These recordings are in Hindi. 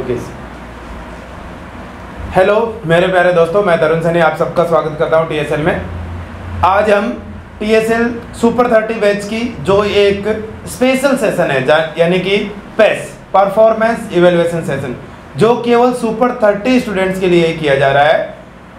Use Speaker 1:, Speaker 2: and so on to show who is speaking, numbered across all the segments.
Speaker 1: प्लीज। हेलो मेरे प्यारे दोस्तों, मैं तरुण सैनी आप सबका स्वागत करता हूं टीएसएल में। आज हम टीएसएल सुपर 30 बैच की जो एक स्पेशल सेशन है, यानी कि पेस परफॉर्मेंस इवेल्युएशन सेशन, जो केवल सुपर 30 स्टूडेंट्स के लिए ही किया जा रहा है,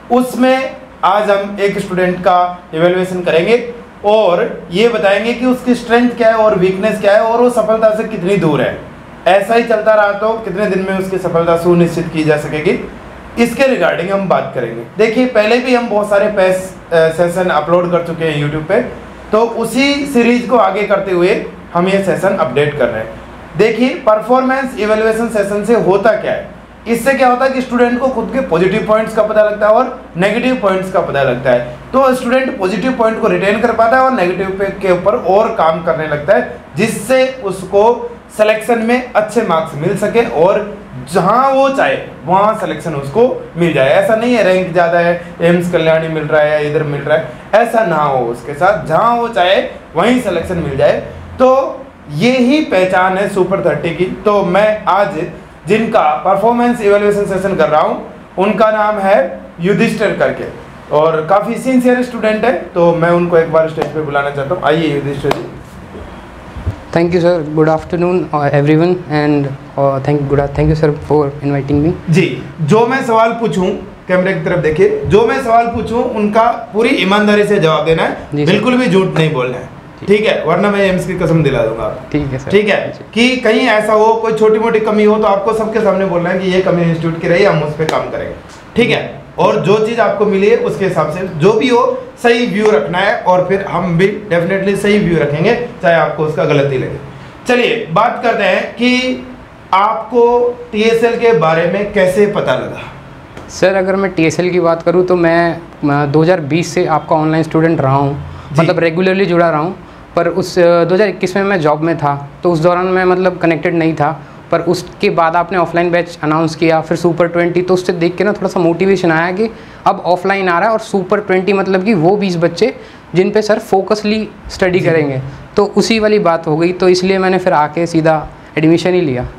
Speaker 1: उसमें आज हम एक स्टूडेंट का इवेल्युएशन करेंगे और ये बताएंगे कि उसकी स्ट्रेंथ क्या है और वीकनेस क्या है और वो सफलता से कितनी दूर है। ऐसा ही चलता रहा तो कितने दिन में उसकी सफलता सुनिश्चित की जा सकेगी, इसके रिगार्डिंग हम बात करेंगे। देखिए, पहले भी हम बहुत सारे पेस सेशन अपलोड कर चुके हैं यूट्यूब पे, तो उसी सीरीज को आगे करते हुए हम ये सेशन अपडेट कर रहे हैं। देखिए, परफॉर्मेंस इवेल्युएशन सेशन से होता क्या है, इससे क्या होता है कि स्टूडेंट को खुद के पॉजिटिव पॉइंट्स का पता लगता है और नेगेटिव पॉइंट्स का पता लगता है। तो स्टूडेंट पॉजिटिव पॉइंट को रिटेन कर पाता है और नेगेटिव के ऊपर और काम करने लगता है, जिससे उसको सिलेक्शन में अच्छे मार्क्स मिल सके और जहां वो चाहे वहां सिलेक्शन उसको मिल जाए। ऐसा नहीं है रैंक ज़्यादा है, एम्स कल्याणी मिल रहा है या इधर मिल रहा है, ऐसा ना हो उसके साथ। जहां वो चाहे वहीं सिलेक्शन मिल जाए। तो ये ही पहचान है सुपर 30 की। तो मैं आज जिनका परफॉर्मेंस इवेल्युएशन सेशन कर रहा हूँ उनका नाम है युधिष्ठिर करके, और काफ़ी सिंसियर स्टूडेंट है, तो मैं उनको एक बार स्टेज पे बुलाना चाहता हूँ। आइए युधिष्ठिर जी।
Speaker 2: Thank you sir, good afternoon everyone and thank you sir for inviting me.
Speaker 1: जी, जो मैं सवाल पूछूं, कैमरे की तरफ देखिए, जो मैं सवाल पूछूं उनका पूरी ईमानदारी से जवाब देना है, बिल्कुल भी झूठ नहीं बोलना है, ठीक है? वरना मैं एम्स की कसम दिला दूंगा आपको।
Speaker 2: ठीक है सर।
Speaker 1: ठीक है कि कहीं ऐसा हो, कोई छोटी मोटी कमी हो तो आपको सबके सामने बोलना है कि ये कमी इंस्टीट्यूट की रही, हम उस पर काम करेंगे, ठीक है? और जो चीज़ आपको मिली है उसके हिसाब से जो भी हो सही व्यू रखना है, और फिर हम भी डेफिनेटली सही व्यू रखेंगे, चाहे आपको उसका गलती लगे। चलिए बात करते हैं कि आपको टीएसएल के बारे में कैसे पता लगा?
Speaker 2: सर, अगर मैं टीएसएल की बात करूं तो मैं 2020 से आपका ऑनलाइन स्टूडेंट रहा हूं, मतलब रेगुलरली जुड़ा रहा हूं। पर उस 2021 में मैं जॉब में था, तो उस दौरान मैं मतलब कनेक्टेड नहीं था। पर उसके बाद आपने ऑफलाइन बैच अनाउंस किया, फिर सुपर 20, तो उससे देख के ना थोड़ा सा मोटिवेशन आया कि अब ऑफलाइन आ रहा है और सुपर 20 मतलब कि वो 20 बच्चे जिन पे सर फोकसली स्टडी करेंगे, तो उसी वाली बात हो गई। तो इसलिए मैंने फिर आके सीधा एडमिशन ही लिया।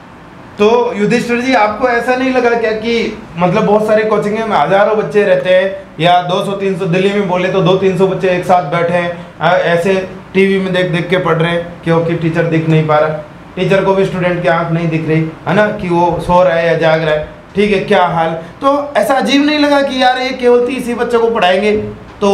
Speaker 1: तो युधिष्ठिर जी, आपको ऐसा नहीं लगा क्या कि मतलब बहुत सारे कोचिंग में हजारों बच्चे रहते हैं, या 200-300, दिल्ली में बोले तो 200-300 बच्चे एक साथ बैठे हैं, ऐसे टीवी में देख देख के पढ़ रहे हैं क्योंकि टीचर दिख नहीं पा रहा, टीचर को भी स्टूडेंट की आंख नहीं दिख रही है ना, कि वो सो रहा है या जाग रहा है, ठीक है, क्या हाल? तो ऐसा अजीब नहीं लगा कि यार ये केवल 30 ही बच्चों को पढ़ाएंगे तो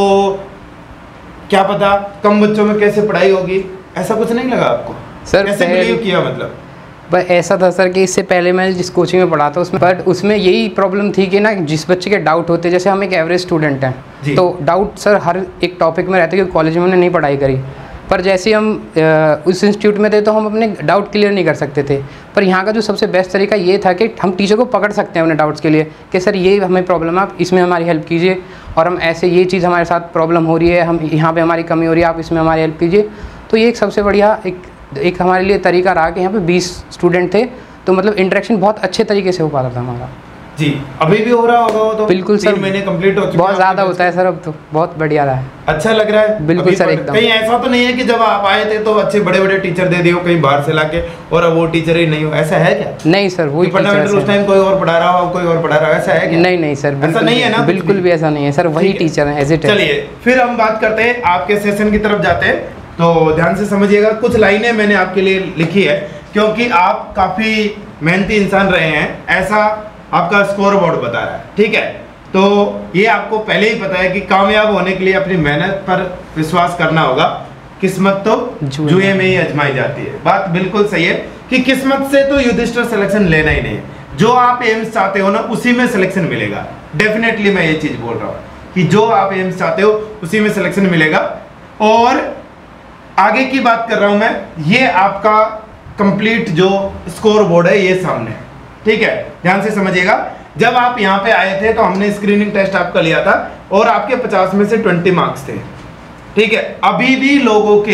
Speaker 1: क्या पता कम बच्चों में कैसे पढ़ाई होगी? ऐसा कुछ नहीं लगा आपको?
Speaker 2: सर
Speaker 1: कैसे बिलीव किया? मतलब
Speaker 2: बस ऐसा था सर कि इससे पहले मैं जिस कोचिंग में पढ़ा था उसमें यही प्रॉब्लम थी कि ना, जिस बच्चे के डाउट होते, जैसे हम एक एवरेज स्टूडेंट हैं तो डाउट सर हर एक टॉपिक में रहते, क्योंकि कॉलेज में हमने नहीं पढ़ाई करी। पर जैसे हम उस इंस्टीट्यूट में थे तो हम अपने डाउट क्लियर नहीं कर सकते थे। पर यहाँ का जो सबसे बेस्ट तरीका ये था कि हम टीचर को पकड़ सकते हैं अपने डाउट्स के लिए कि सर ये हमें प्रॉब्लम है, आप इसमें हमारी हेल्प कीजिए, और हम ऐसे ये चीज़ हमारे साथ प्रॉब्लम हो रही है, हम यहाँ पे हमारी कमी हो रही है, आप इसमें हमारी हेल्प कीजिए। तो ये एक सबसे बढ़िया एक हमारे लिए तरीका रहा कि यहाँ पे 20 स्टूडेंट थे, तो मतलब इंटरेक्शन बहुत अच्छे तरीके से हो पाता था हमारा।
Speaker 1: जी, अभी भी हो रहा होगा वो तो?
Speaker 2: बिल्कुल सर,
Speaker 1: 3 महीने कंप्लीट हो चुके हैं,
Speaker 2: बहुत ज़्यादा होता है सर, अब तो बहुत बढ़िया रहा है,
Speaker 1: अच्छा लग रहा है।
Speaker 2: बिल्कुल सर, एकदम।
Speaker 1: कहीं ऐसा तो नहीं है कि जब आप आए थे तो अच्छे बड़े बड़े टीचर दे दिए हो कहीं बाहर से लाके और अब वो टीचर ही नहीं हो, ऐसा है क्या?
Speaker 2: नहीं सर, वही
Speaker 1: फंडामेंटल उस टाइम कोई और पढ़ा रहा हो, कोई और पढ़ा रहा हो, ऐसा है क्या?
Speaker 2: नहीं सर,
Speaker 1: ऐसा नहीं है ना?
Speaker 2: बिल्कुल भी ऐसा नहीं है सर, वही टीचर है एज इट है।
Speaker 1: चलिए फिर हम बात करते हैं आपके सेशन की तरफ जाते हैं, तो ध्यान से समझिएगा। कुछ लाइनें मैंने आपके लिए लिखी है क्योंकि आप काफ़ी मेहनती इंसान रहे हैं, ऐसा आपका स्कोर बोर्ड बता रहा है, ठीक है? तो ये आपको पहले ही पता है कि कामयाब होने के लिए अपनी मेहनत पर विश्वास करना होगा, किस्मत तो जुए में ही आजमाई जाती है। बात बिल्कुल सही है कि किस्मत से तो युधिष्ठिर सिलेक्शन लेना ही नहीं है, जो आप एम्स चाहते हो ना उसी में सिलेक्शन मिलेगा। डेफिनेटली मैं ये चीज़ बोल रहा हूँ कि जो आप एम्स चाहते हो उसी में सिलेक्शन मिलेगा। और आगे की बात कर रहा हूँ मैं, ये आपका कंप्लीट जो स्कोर बोर्ड है ये सामने, ठीक है? ध्यान से समझिएगा। जब आप यहाँ पे आए थे तो हमने स्क्रीनिंग टेस्ट आपका लिया था और आपके 50 में से 20 मार्क्स थे, ठीक है? अभी भी लोगों के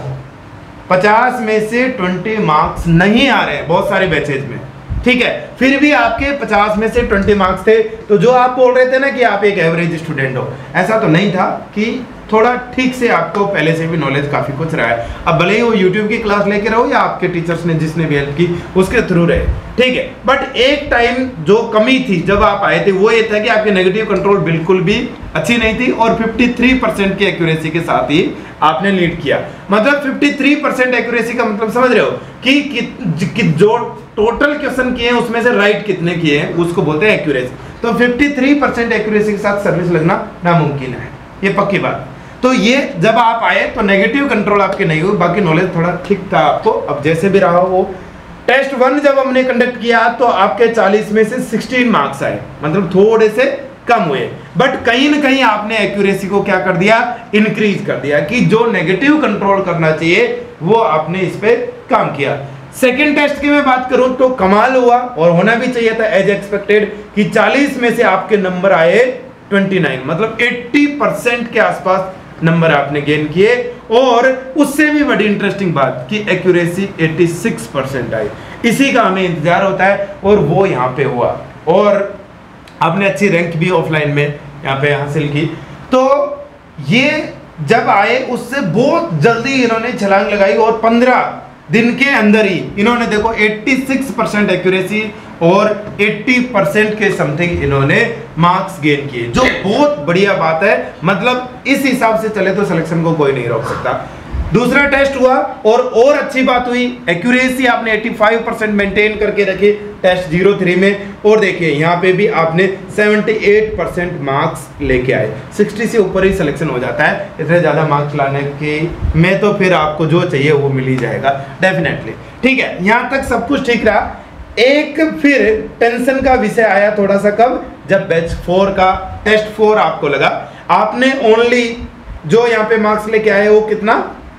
Speaker 1: 50 में से 20 मार्क्स नहीं आ रहे हैं बहुत सारे बैचेज में, ठीक है? फिर भी आपके 50 में से 20 मार्क्स थे। तो जो आप बोल रहे थे ना कि आप एक एवरेज स्टूडेंट हो, ऐसा तो नहीं था, कि थोड़ा ठीक से आपको पहले से भी नॉलेज काफ़ी कुछ रहा है। अब भले ही वो यूट्यूब की क्लास लेके रहो या आपके टीचर्स ने जिसने भी हेल्प की उसके थ्रू रहे, ठीक है। बट एक टाइम जो कमी थी जब आप आए थे वो ये था कि आपके नेगेटिव कंट्रोल बिल्कुल भी अच्छी नहीं थी और 53% की एक्यूरेसी के साथ ही आपने लीड किया। मतलब 53% एक्यूरेसी का मतलब समझ रहे हो कि जो टोटल क्वेश्चन किए हैं उसमें से राइट कितने किए हैं उसको बोलते हैं एक्यूरेसी। तो 53% एक्यूरेसी के साथ सर्विस लगना नामुमकिन है, ये पक्की बात। तो ये जब आप आए तो नेगेटिव कंट्रोल आपके नहीं हुए, बाकी नॉलेज थोड़ा ठीक था आपको। अब जैसे भी रहा वो टेस्ट 1 जब हमने कंडक्ट किया तो आपके 40 में से 16 मार्क्स आए, मतलब थोड़े से कम हुए। बट कहीं ना कहीं आपने एक्यूरेसी को क्या कर दिया, इंक्रीज कर दिया, कि जो नेगेटिव कंट्रोल करना चाहिए वो आपने इस पे काम किया। सेकेंड टेस्ट की मैं बात करूं तो कमाल हुआ और होना भी चाहिए था एज एक्सपेक्टेड कि 40 में से आपके नंबर आए 29, मतलब 80% के आसपास नंबर आपने गेन किए। और उससे भी बड़ी इंटरेस्टिंग बात कि एक्यूरेसी 86% आई, इसी का हमें इंतजार होता है और वो यहाँ पे हुआ और आपने अच्छी रैंक भी ऑफलाइन में यहाँ पे हासिल की। तो ये जब आए उससे बहुत जल्दी इन्होंने छलांग लगाई और 15 दिन के अंदर ही इन्होंने देखो 86% एक्यूरेसी और 80% के समथिंग इन्होंने मार्क्स गेन किए, जो बहुत बढ़िया बात है। मतलब इस हिसाब से चले तो सिलेक्शन को कोई नहीं रोक सकता। दूसरा टेस्ट हुआ और अच्छी बात हुई, एक्यूरेसी आपने 85% मेंटेन करके रखी टेस्ट 03 में। और देखिए यहाँ पे भी आपने 78% मार्क्स लेके आए, 60 से ऊपर ही सिलेक्शन हो जाता है। इतने ज़्यादा मार्क्स लाने के में तो फिर आपको जो चाहिए वो मिल ही जाएगा डेफिनेटली। ठीक है, यहाँ तक सब कुछ ठीक रहा। एक फिर टेंशन का विषय आया थोड़ा सा, कब, जब बैच 4 का टेस्ट 4 आपको लगा। आपने ओनली जो यहाँ पे मार्क्स लेके आए वो कितना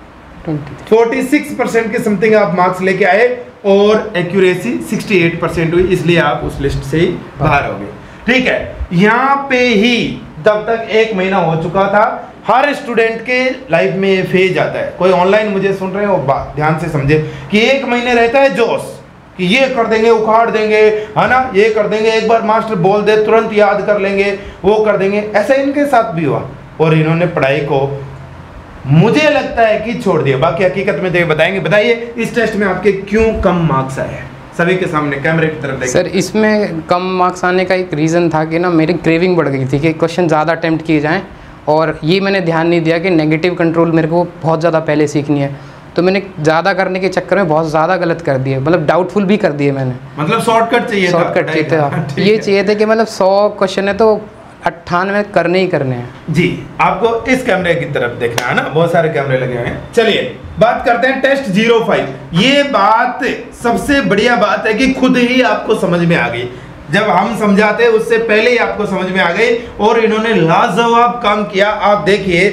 Speaker 1: 46% के समथिंग आप मार्क्स लेके आए और एक्यूरेसी 68% हुई, इसलिए आप उस लिस्ट से ही बाहर हो गए। ठीक है, यहाँ पे ही तब तक 1 महीना हो चुका था। हर स्टूडेंट के लाइफ में ये फेज आता है। कोई ऑनलाइन मुझे सुन रहे हो ध्यान से समझे कि 1 महीने रहता है जोश कि ये कर देंगे, उखाड़ देंगे, है ना, ये कर देंगे, एक बार मास्टर बोल दे तुरंत याद कर लेंगे, वो कर देंगे। ऐसा इनके साथ भी हुआ और इन्होंने पढ़ाई को मुझे लगता है कि छोड़ दिया। बाकी हकीकत में देख बताएंगे। बताइए इस टेस्ट में आपके क्यों कम मार्क्स आए हैं, सभी के सामने कैमरे की तरफ देखिए।
Speaker 2: सर इसमें कम मार्क्स आने का एक रीज़न था कि ना मेरी क्रेविंग बढ़ गई थी कि क्वेश्चन ज़्यादा अटेम्प्ट किए जाएँ, और ये मैंने ध्यान नहीं दिया कि नेगेटिव कंट्रोल मेरे को बहुत ज़्यादा पहले सीखनी है। तो मैंने ज़्यादा करने के चक्कर में बहुत ज़्यादा गलत कर दिए, मतलब डाउटफुल भी कर दिए मैंने।
Speaker 1: मतलब शॉर्टकट चाहिए,
Speaker 2: शॉर्टकट चाहिए था। ये चाहिए थे कि मतलब 100 क्वेश्चन है तो 98 करने ही करने हैं।
Speaker 1: जी, आपको इस कैमरे की तरफ देखना है ना, बहुत सारे कैमरे लगे हुए हैं। चलिए बात करते हैं टेस्ट 05। ये बात सबसे बढ़िया बात है कि खुद ही आपको समझ में आ गई। जब हम समझाते उससे पहले ही आपको समझ में आ गई और इन्होंने लाजवाब काम किया। आप देखिए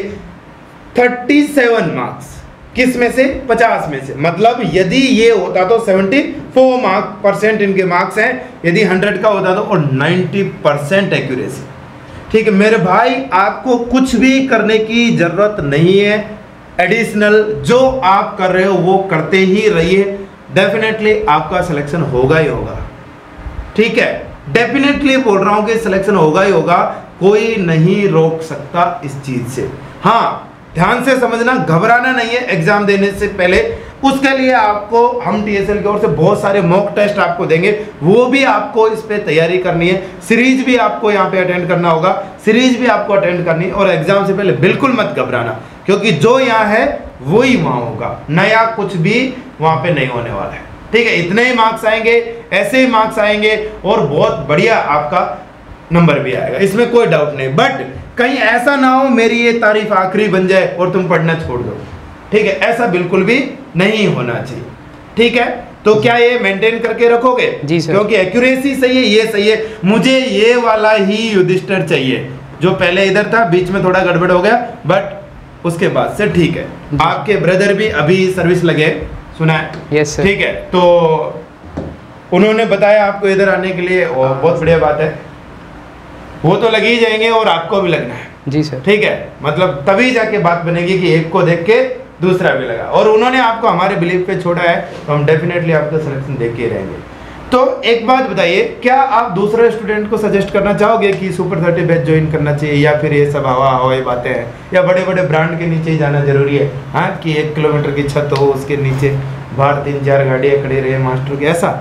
Speaker 1: 37 मार्क्स, किस में से, 50 में से। मतलब यदि ये होता तो 74% इनके मार्क्स हैं, यदि 100 का होता तो और 90% एक्यूरेसी। ठीक है मेरे भाई, आपको कुछ भी करने की जरूरत नहीं है। एडिशनल जो आप कर रहे हो वो करते ही रहिए, डेफिनेटली आपका सिलेक्शन होगा ही होगा। ठीक है, डेफिनेटली बोल रहा हूं कि सिलेक्शन होगा ही होगा, कोई नहीं रोक सकता इस चीज से। हाँ, ध्यान से समझना, घबराना नहीं है एग्जाम देने से पहले। उसके लिए आपको हम टीएसएल की ओर से बहुत सारे मॉक टेस्ट आपको देंगे, वो भी आपको इस पे तैयारी करनी है। सीरीज भी आपको यहाँ पे अटेंड करना होगा, सीरीज भी आपको अटेंड करनी है। और एग्जाम से पहले बिल्कुल मत घबराना, क्योंकि जो यहाँ है वही वहाँ होगा, नया कुछ भी वहाँ पे नहीं होने वाला है। ठीक है, इतने ही मार्क्स आएंगे, ऐसे ही मार्क्स आएंगे और बहुत बढ़िया आपका नंबर भी आएगा, इसमें कोई डाउट नहीं। बट कहीं ऐसा ना हो मेरी ये तारीफ आखिरी बन जाए और तुम पढ़ना छोड़ दो। ठीक है, ऐसा बिल्कुल भी नहीं होना चाहिए। ठीक है, तो क्या ये मेंटेन करके रखोगे?
Speaker 2: जी सर।
Speaker 1: क्योंकि एक्यूरेसी सही है, ये सही है। मुझे ये वाला ही युधिष्ठिर चाहिए, जो पहले इधर था, बीच में थोड़ा गड़बड़ हो गया, बट उसके बाद से ठीक है। आपके ब्रदर भी अभी सर्विस लगे, सुना है?
Speaker 2: Yes sir.
Speaker 1: ठीक है, तो उन्होंने बताया आपको इधर आने के लिए, और बहुत बढ़िया बात है। वो तो लग ही जाएंगे और आपको भी लगना है।
Speaker 2: जी सर।
Speaker 1: ठीक है, मतलब तभी जाके बात बनेगी कि एक को देख के दूसरा भी लगा। और उन्होंने आपको हमारे बिलीफ पे छोड़ा है, तो हम डेफिनेटली आपका सिलेक्शन देख के रहेंगे। तो एक बात बताइए, क्या आप दूसरे स्टूडेंट को सजेस्ट करना चाहोगे कि सुपर 30 बैच ज्वाइन करना चाहिए, या फिर ये सब हवाई बातें हैं, या बड़े बड़े ब्रांड के नीचे ही जाना जरूरी है? हाँ, कि 1 किलोमीटर की छत हो, उसके नीचे बाहर 3-4 गाड़ियाँ खड़ी रहे मास्टर की, ऐसा?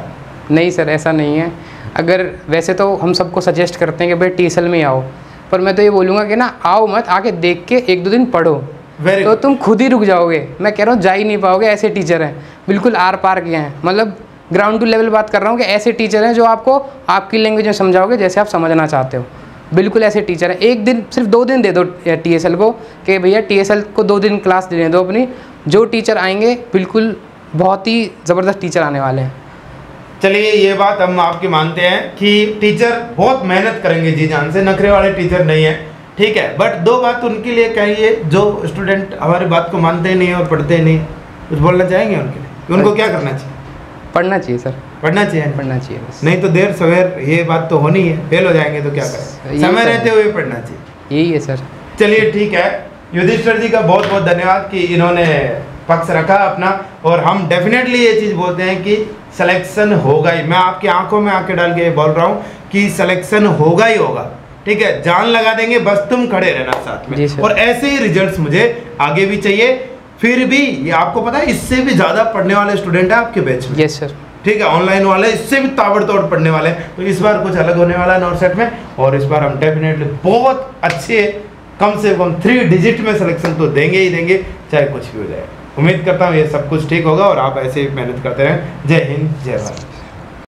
Speaker 2: नहीं सर, ऐसा नहीं है। अगर वैसे तो हम सबको सजेस्ट करते हैं कि भाई TSL में ही आओ, पर मैं तो ये बोलूँगा कि ना आओ मत, आके देख के 1-2 दिन पढ़ो, तो तुम खुद ही रुक जाओगे। मैं कह रहा हूँ जा ही नहीं पाओगे, ऐसे टीचर हैं, बिल्कुल आर पार के हैं। मतलब ग्राउंड टू लेवल बात कर रहा हूँ कि ऐसे टीचर हैं जो आपको आपकी लैंग्वेज में समझाओगे जैसे आप समझना चाहते हो, बिल्कुल ऐसे टीचर हैं। एक दिन, सिर्फ 2 दिन दे दो TSL को कि भैया TSL को 2 दिन क्लास देने दो अपनी, जो टीचर आएंगे बिल्कुल बहुत ही ज़बरदस्त टीचर आने वाले हैं।
Speaker 1: चलिए ये बात हम आपकी मानते हैं कि टीचर बहुत मेहनत करेंगे जी जान से, नखरे वाले टीचर नहीं है, ठीक है। बट 2 बात उनके लिए कहिए, जो स्टूडेंट हमारी बात को मानते नहीं और पढ़ते नहीं, कुछ बोलना चाहेंगे उनके लिए कि उनको क्या करना चाहिए?
Speaker 2: पढ़ना चाहिए सर,
Speaker 1: पढ़ना चाहिए,
Speaker 2: पढ़ना चाहिए बस।
Speaker 1: नहीं तो देर सवेर ये बात तो होनी है, फेल हो जाएंगे तो क्या करें, समय रहते हुए पढ़ना चाहिए,
Speaker 2: यही है सर।
Speaker 1: चलिए ठीक है, युधिष्ठिर जी का बहुत बहुत धन्यवाद कि इन्होंने पक्ष रखा अपना, और हम डेफिनेटली ये चीज़ बोलते हैं कि सिलेक्शन होगा ही। मैं आपकी आंखों में आंखें डाल के बोल रहा हूँ कि सिलेक्शन होगा ही होगा, ठीक है। जान लगा देंगे, बस तुम खड़े रहना साथ में, और ऐसे ही रिजल्ट्स मुझे आगे भी चाहिए। फिर भी ये आपको पता है, इससे भी ज़्यादा पढ़ने वाले स्टूडेंट है आपके बैच में।
Speaker 2: यस सर,
Speaker 1: ठीक है, ऑनलाइन वाले इससे भी ताबड़तोड़ पढ़ने वाले हैं। तो इस बार कुछ अलग होने वाला है नॉर्सेट में, और इस बार हम डेफिनेटली बहुत अच्छे, कम से कम 3 डिजिट में सिलेक्शन तो देंगे ही देंगे, चाहे कुछ भी हो जाए। उम्मीद करता हूँ ये सब कुछ ठीक होगा और आप ऐसे ही मेहनत करते रहें। जय हिंद, जय भारत।